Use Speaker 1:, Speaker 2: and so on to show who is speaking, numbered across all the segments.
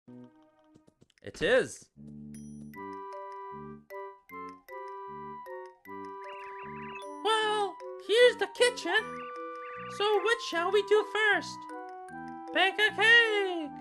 Speaker 1: It is.
Speaker 2: Well, here's the kitchen. So what shall we do first? Bake a cake.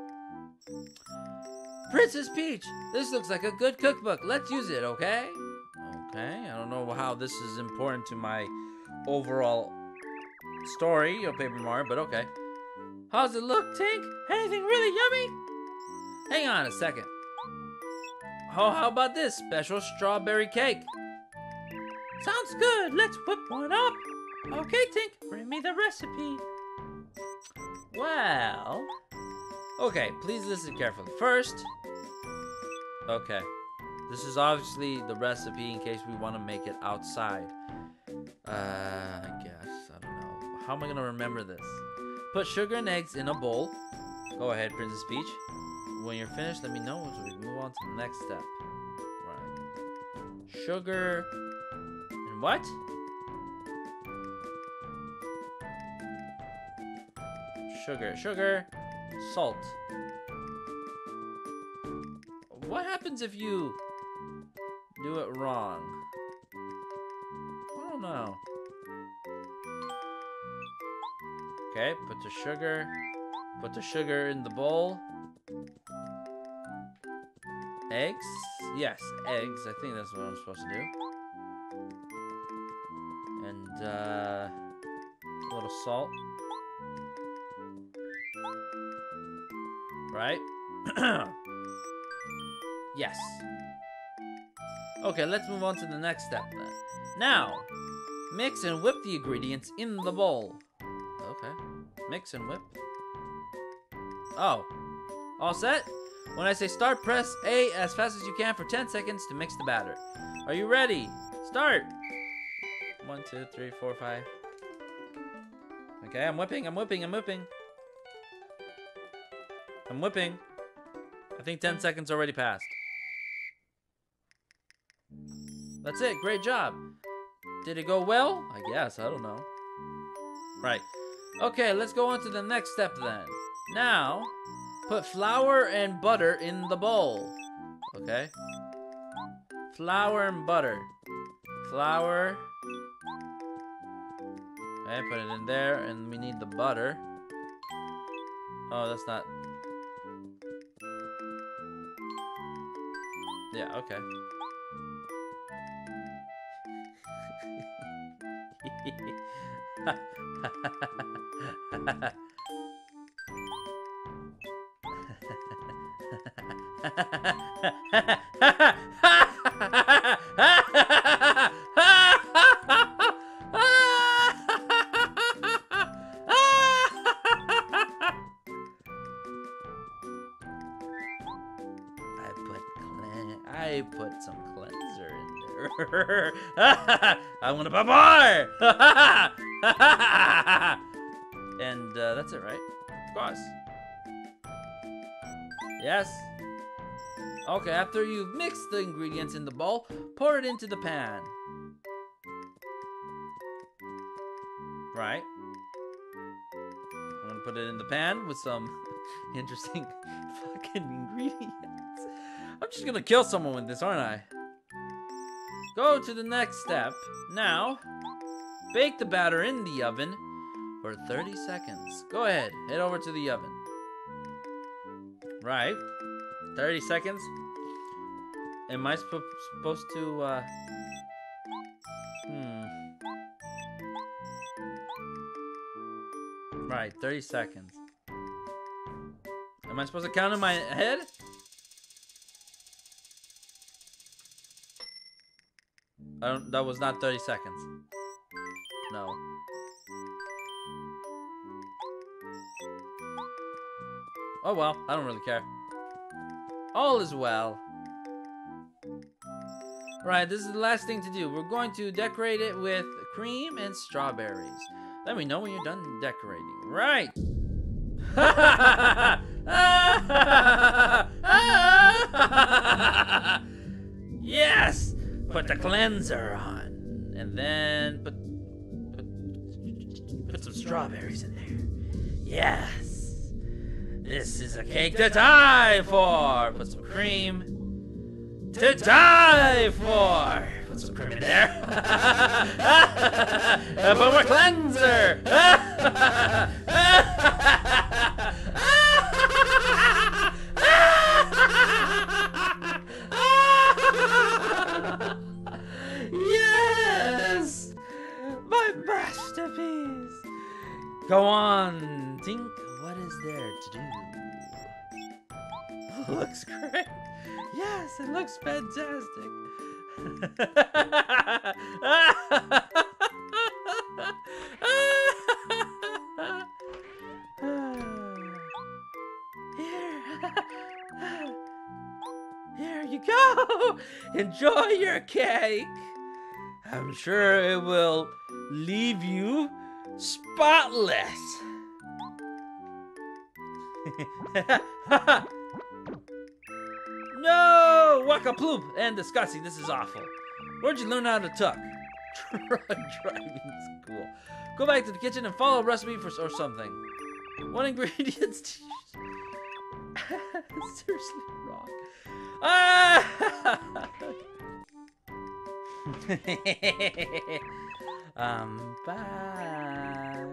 Speaker 1: Princess Peach, this looks like a good cookbook. Let's use it, okay? Okay, I don't know how this is important to my overall story of Paper Mario, but okay. How's it look, Tink?
Speaker 2: Anything really yummy?
Speaker 1: Hang on a second. Oh, how about this special strawberry cake?
Speaker 2: Sounds good. Let's whip one up. Okay, Tink, bring me the recipe.
Speaker 1: Well, okay, please listen carefully. First, okay, this is obviously the recipe in case we want to make it outside. I guess, I don't know. How am I going to remember this? Put sugar and eggs in a bowl. Go ahead, Princess Peach. When you're finished, let me know so we can move on to the next step. Right. Sugar and what? Sugar, salt. What happens if you do it wrong? I don't know. Okay, put the sugar in the bowl. Eggs? Yes, eggs. I think that's what I'm supposed to do. And, a little salt. Right? Yes. Okay, let's move on to the next step then. Now, mix and whip the ingredients in the bowl. Okay. Mix and whip. Oh. All set? When I say start, press A as fast as you can for 10 seconds to mix the batter. Are you ready? Start! 1, 2, 3, 4, 5. Okay, I'm whipping. I'm whipping. I think 10 seconds already passed. That's it. Great job. Did it go well? I guess. I don't know. Right. Okay, let's go on to the next step then. Now, put flour and butter in the bowl. Okay. Flour and butter. Flour. Okay, put it in there, and we need the butter. Oh, that's not... Yeah, okay. I put some cleanser in there. I want to put more. And that's it, right? Of course. Yes. Okay, after you've mixed the ingredients in the bowl, pour it into the pan. Right. I'm gonna put it in the pan with some interesting fucking ingredients. I'm just gonna kill someone with this, aren't I? Go to the next step. Now, bake the batter in the oven for 30 seconds. Go ahead, head over to the oven. Right. 30 seconds. Am I supposed to, Right, 30 seconds. Am I supposed to count in my head? That was not 30 seconds. No. Oh well, I don't really care. All is well. Right, this is the last thing to do. We're going to decorate it with cream and strawberries. Let me know when you're done decorating. Right. Yes! Put the cleanser on. And then put some strawberries in there. Yes. This is a cake to die for. Put some cream. To die for. Put some cream in there. Put more cleanser. Yes! My masterpiece! Go on, think what is there to do? Looks great. Yes, it looks fantastic. Here you go. Enjoy your cake. I'm sure it will leave you spotless. No! Waka ploop and disgusting. This is awful. Where'd you learn how to tuck? Truck driving school. Go back to the kitchen and follow a recipe for or something. What ingredients? Seriously wrong. I'm back.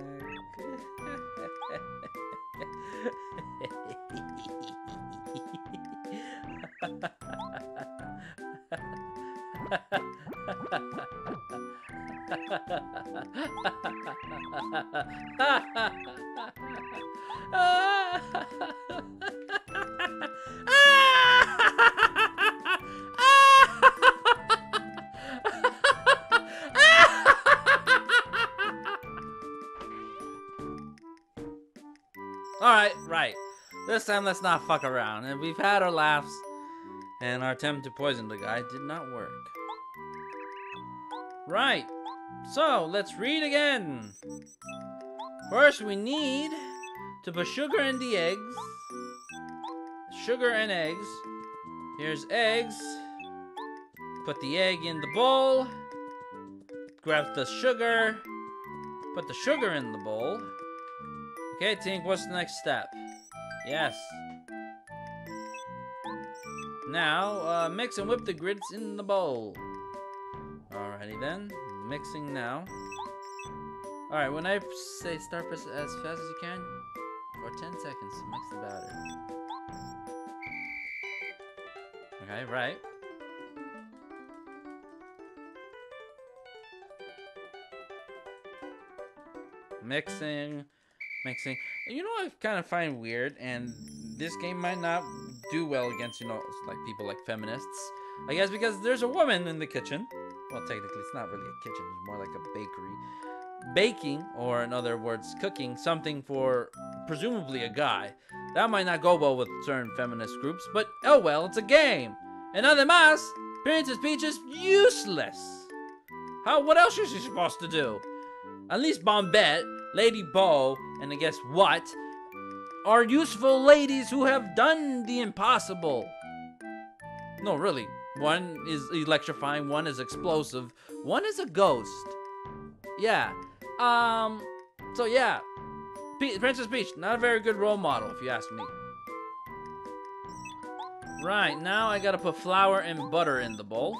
Speaker 1: Alright, right. This time let's not fuck around. And we've had our laughs, and our attempt to poison the guy did not work. Right. So, let's read again. First, we need to put sugar in the eggs. Sugar and eggs. Here's eggs. Put the egg in the bowl. Grab the sugar. Put the sugar in the bowl. Okay, Tink, what's the next step? Yes. Now, mix and whip the grits in the bowl. Alrighty then. Mixing now. Alright, when I say start, press as fast as you can for 10 seconds to mix the batter. Okay, right. Mixing. You know what I kind of find weird, and this game might not do well against, you know, like people like feminists. I guess because there's a woman in the kitchen. Well, technically, it's not really a kitchen. It's more like a bakery. Baking, or in other words, cooking something for presumably a guy. That might not go well with certain feminist groups, but oh well, it's a game. And además, Princess Peach is useless. What else is she supposed to do? At least Bombette, Lady Bo, and I guess what, are useful ladies who have done the impossible. No, really. One is electrifying, one is explosive, one is a ghost. Yeah. So yeah. Princess Peach, not a very good role model, if you ask me. Right, now I gotta put flour and butter in the bowl.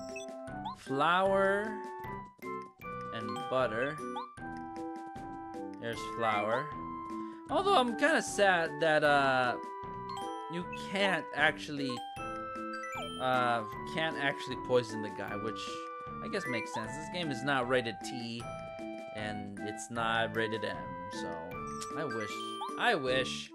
Speaker 1: Flour and butter. There's flour. Although I'm kind of sad that you can't actually poison the guy, which I guess makes sense. This game is not rated T, and it's not rated M, so I wish.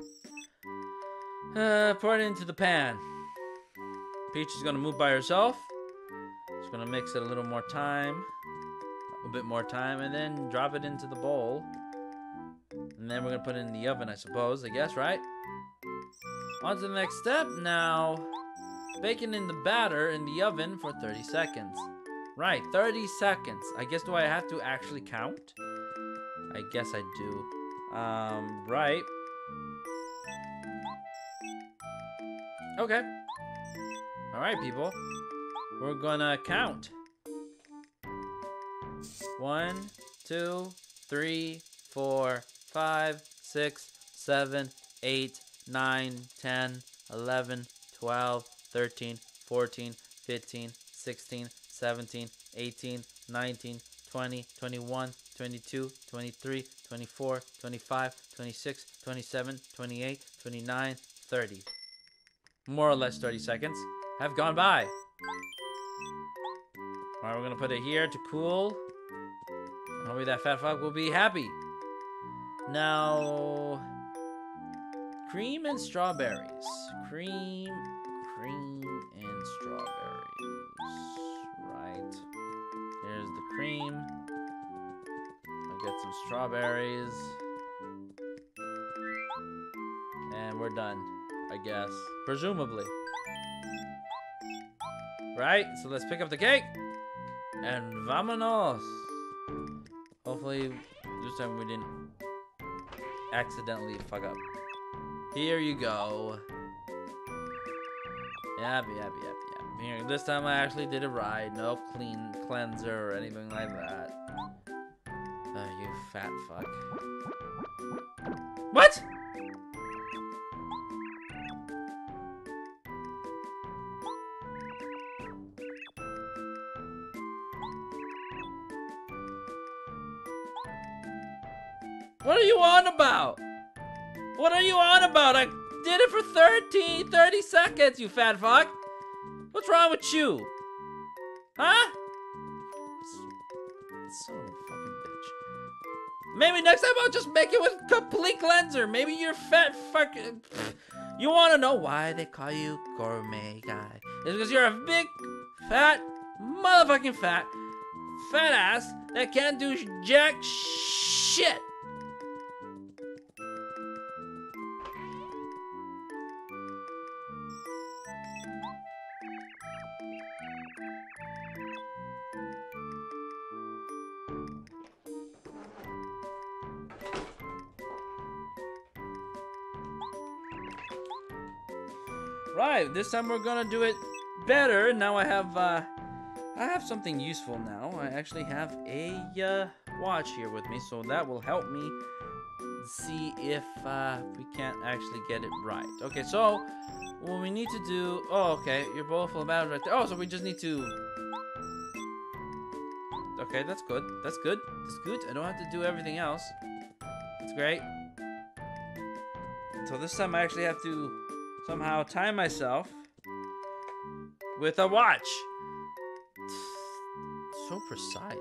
Speaker 1: Pour it into the pan. Peach is gonna move by herself. She's gonna mix it a bit more time, and then drop it into the bowl. And then we're gonna put it in the oven, I suppose, I guess, right? On to the next step. Now, baking in the batter in the oven for 30 seconds. Right, 30 seconds. I guess, do I have to actually count? I guess I do. Right. Okay. Alright, people. We're gonna count. 1, 2, 3, 4, 5, 6, 7, 8, 9, 10, 11, 12, 13, 14, 15, 16, 17, 18, 19, 20, 21, 22, 23, 24, 25, 26, 27, 28, 29, 30. More or less 30 seconds have gone by. Alright, we're gonna put it here to cool. Hopefully that fat fuck will be happy. Now, cream and strawberries. Cream and strawberries. Right. Here's the cream. I'll get some strawberries. And we're done, I guess. Presumably. Right? So let's pick up the cake. And vamonos. Hopefully, this time we didn't accidentally fuck up. Here you go. Yep. Here, this time I actually did it right. No clean cleanser or anything like that. You fat fuck. What? What are you on about? What are you on about? I did it for 30 seconds, you fat fuck. What's wrong with you? Huh? Son of a fucking bitch. Maybe next time I'll just make it with complete cleanser. Maybe you're fat fucking... You want to know why they call you gourmet guy? It's because you're a big, fat, motherfucking fat ass that can't do jack shit. Right, this time we're gonna do it better. Now I have something useful now. I actually have a watch here with me, so that will help me see if we can't actually get it right. Okay, so what we need to do... Oh, okay, you're both full of batteries right there. Oh, so we just need to... Okay, that's good. That's good. That's good. I don't have to do everything else. That's great. So this time I actually have to somehow time myself with a watch. So precise.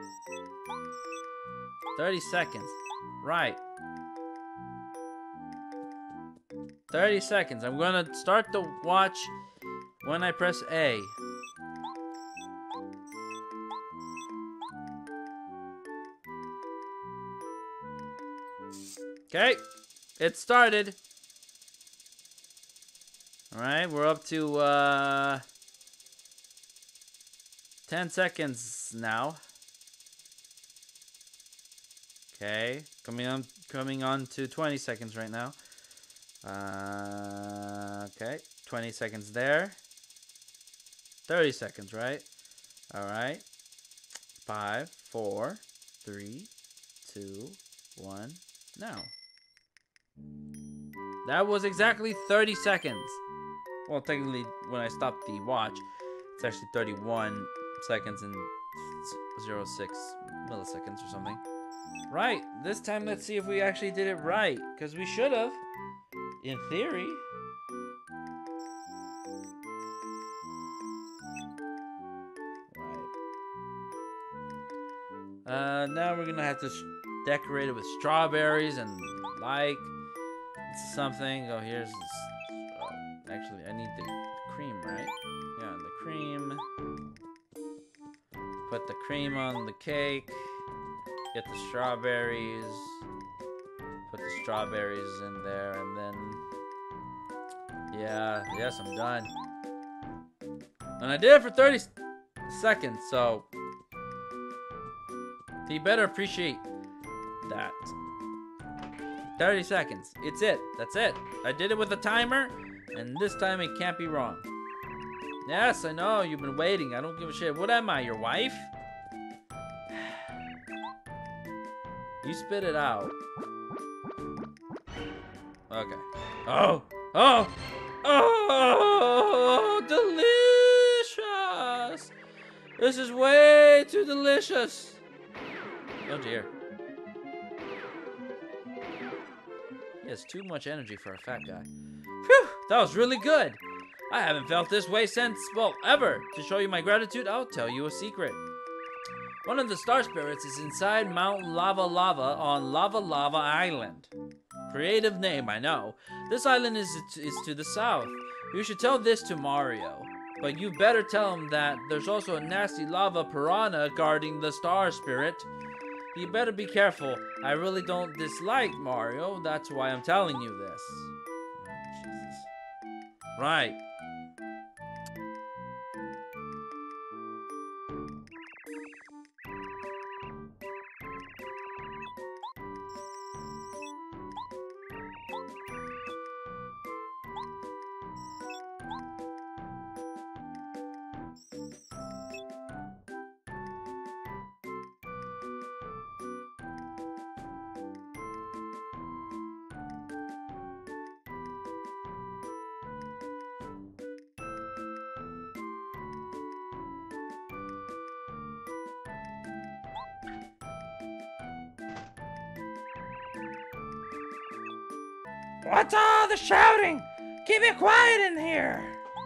Speaker 1: 30 seconds. Right. 30 seconds. I'm gonna start the watch when I press A. Okay. It started. Alright, we're up to 10 seconds now. Okay, coming on to 20 seconds right now. Okay, 20 seconds there. 30 seconds, right? Alright. 5, 4, 3, 2, 1, now. That was exactly 30 seconds. Well, technically, when I stopped the watch, it's actually 31 seconds and 0.6 milliseconds or something. Right, this time let's see if we actually did it right, because we should have, in theory. Right. Now we're gonna have to decorate it with strawberries and like something. Oh, here's this. Actually, I need the cream, right? Yeah, the cream. Put the cream on the cake. Get the strawberries. Put the strawberries in there, and then... Yes, I'm done. And I did it for 30 seconds, so... You better appreciate that. 30 seconds. It's it. That's it. I did it with a timer. And this time it can't be wrong. Yes, I know, you've been waiting. I don't give a shit. What am I, your wife? You spit it out. Okay. Oh! Oh! Oh! Delicious! This is way too delicious! Oh dear. He has too much energy for a fat guy. Phew! That was really good! I haven't felt this way since, well, ever. To show you my gratitude, I'll tell you a secret. One of the star spirits is inside Mount Lava Lava on Lava Lava Island. Creative name, I know. This island is to the south. You should tell this to Mario. But you better tell him that there's also a nasty lava piranha guarding the star spirit. You better be careful. I really don't dislike Mario. That's why I'm telling you this. Oh, Jesus. Right.
Speaker 2: What's all the shouting? Keep it quiet in here.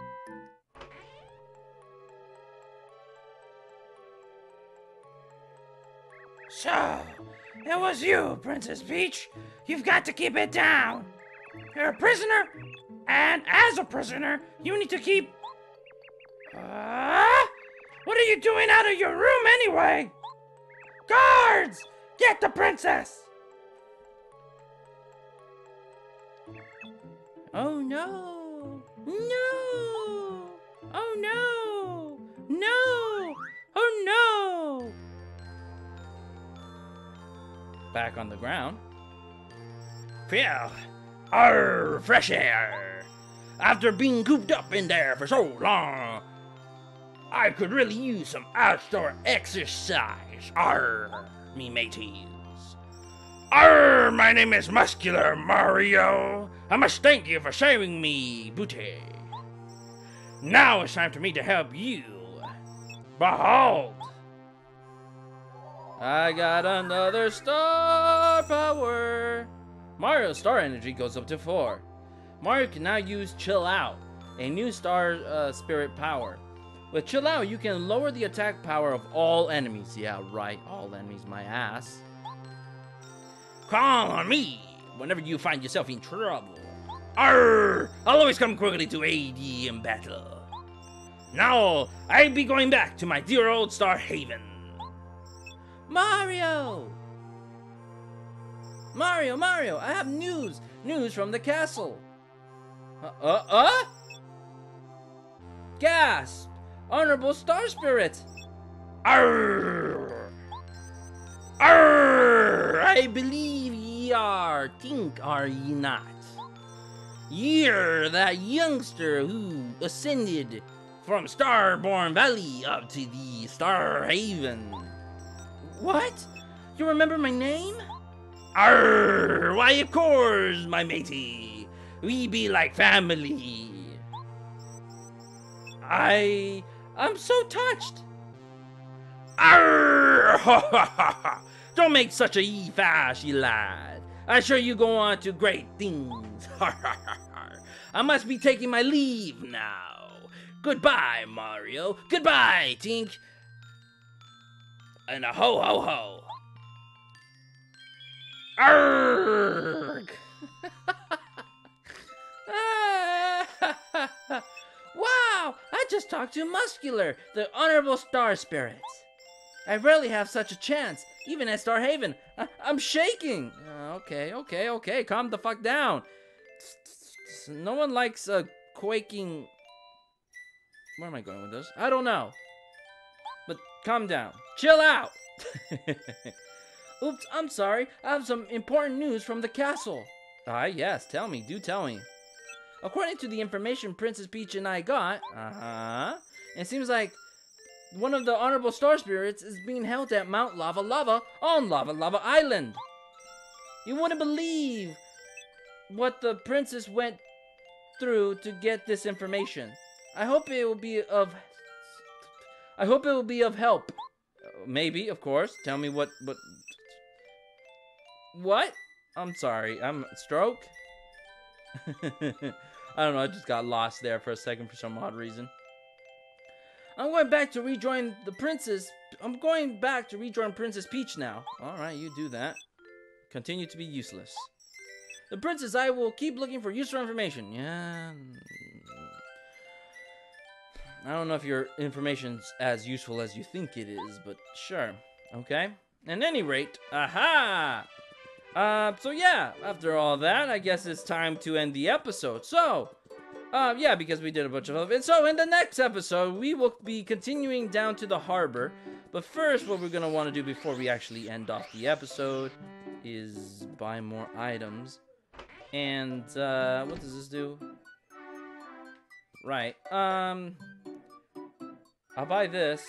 Speaker 2: So, it was you, Princess Peach. You've got to keep it down. You're a prisoner, and as a prisoner, you need to keep... What are you doing out of your room anyway? Guards! Get the princess! Oh no! No! Oh no! No! Oh no!
Speaker 1: Back on the ground.
Speaker 2: Phew! Arr, fresh air! After being cooped up in there for so long, I could really use some outdoor exercise. Arr, me mateys. Arr, my name is Muscular Mario. I must thank you for saving me, booty. Now it's time for me to help you. Behold!
Speaker 1: I got another star power. Mario's star energy goes up to 4. Mario can now use Chill Out, a new star spirit power. With Chill Out, you can lower the attack power of all enemies. Yeah, right, all enemies, my ass.
Speaker 2: Call on me whenever you find yourself in trouble. Arr! I'll always come quickly to aid ye in battle. Now, I'll be going back to my dear old Star Haven.
Speaker 1: Mario! Mario, I have news! News from the castle! Gasp! Honorable Star Spirit!
Speaker 2: Arr! Arr! I believe ye are, are ye not? Ye're that youngster who ascended from Starborn Valley up to the Star Haven.
Speaker 1: What? You remember my name?
Speaker 2: Arr! Why, of course, my matey. We be like family.
Speaker 1: I'm so touched.
Speaker 2: Arr! Don't make such a ye-fashy lad. I'm sure you go on to great things. I must be taking my leave now. Goodbye, Mario. Goodbye, Tink. And a ho-ho-ho. Arrgh!
Speaker 1: Wow! I just talked to Muscular, the Honorable Star Spirit. I rarely have such a chance, even at Star Haven. I'm shaking. Okay. Calm the fuck down. No one likes a quaking... Where am I going with this? I don't know. But calm down. Chill out. Oops, I'm sorry. I have some important news from the castle. Yes, tell me. Do tell me. According to the information Princess Peach and I got, it seems like one of the Honorable Star Spirits is being held at Mount Lava Lava on Lava Lava Island. You wouldn't believe what the princess went through to get this information. I hope it will be of help. Maybe, of course. Tell me what? I'm sorry. I'm stroke. I don't know. I just got lost there for a second for some odd reason. I'm going back to rejoin the princess. I'm going back to rejoin Princess Peach now. All right, you do that. Continue to be useless. The princess, I will keep looking for useful information. Yeah. I don't know if your information's as useful as you think it is, but sure. Okay. At any rate, aha! So yeah, after all that, I guess it's time to end the episode. So, yeah, because we did a bunch of other it. So in the next episode, we will be continuing down to the harbor. But first, what we're gonna want to do before we actually end off the episode is buy more items. And, what does this do? Right, I'll buy this.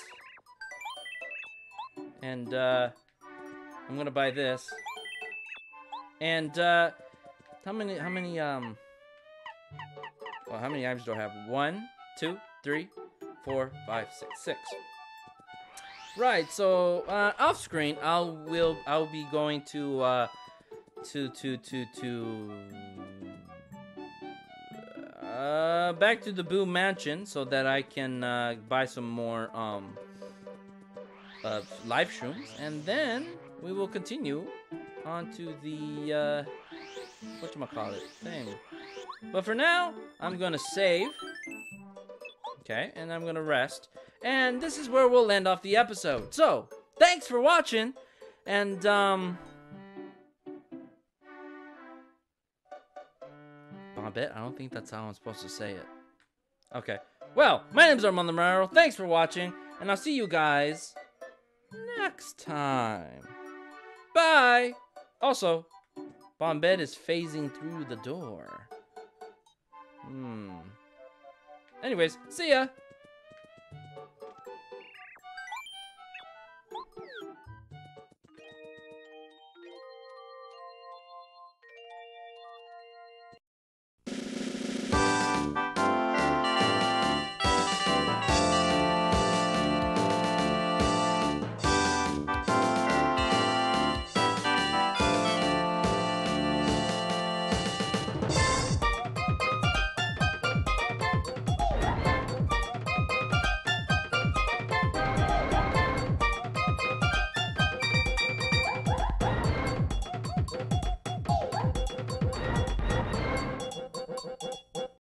Speaker 1: And, I'm gonna buy this. And, how many items do I have? 1, 2, 3, 4, 5, 6, 6. Right, so, off screen, I'll be going to back to the Boo Mansion so that I can buy some more life shrooms, and then we will continue on to the whatchamacallit thing. But for now, I'm gonna save. Okay, and I'm gonna rest. And this is where we'll end off the episode. So, thanks for watching, and Bombette? I don't think that's how I'm supposed to say it. Okay. Well, my name's Armando Morero. Thanks for watching, and I'll see you guys next time. Bye! Also, Bombette is phasing through the door. Anyways, see ya!